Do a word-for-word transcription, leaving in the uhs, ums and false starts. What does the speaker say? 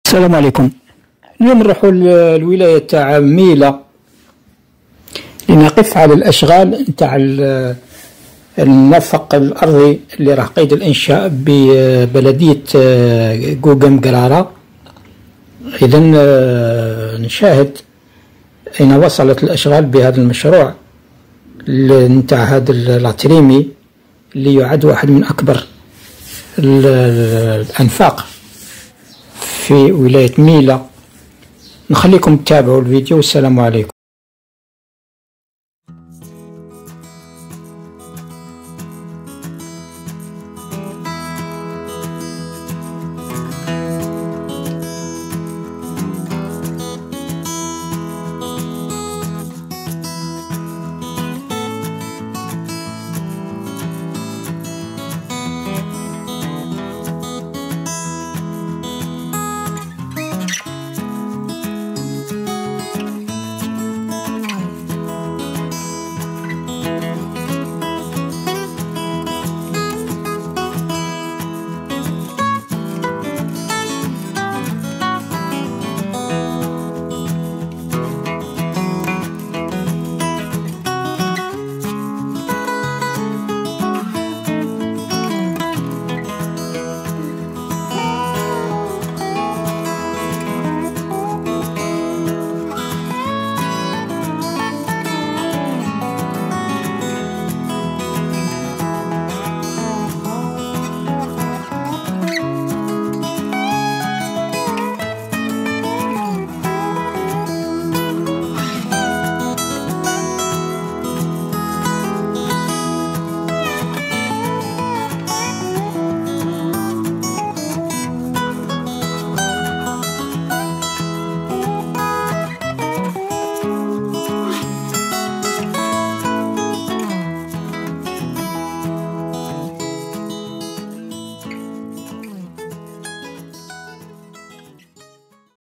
السلام عليكم. اليوم نروحوا للولاية تاع ميلا لنقف على الأشغال نتاع النفق الأرضي اللي راه قيد الإنشاء ببلدية قوقم قرارة. إذا نشاهد أين وصلت الأشغال بهذا المشروع نتاع هذا العتريمي اللي يعد واحد من أكبر الأنفاق في ولاية ميلا. نخليكم تتابعوا الفيديو والسلام عليكم.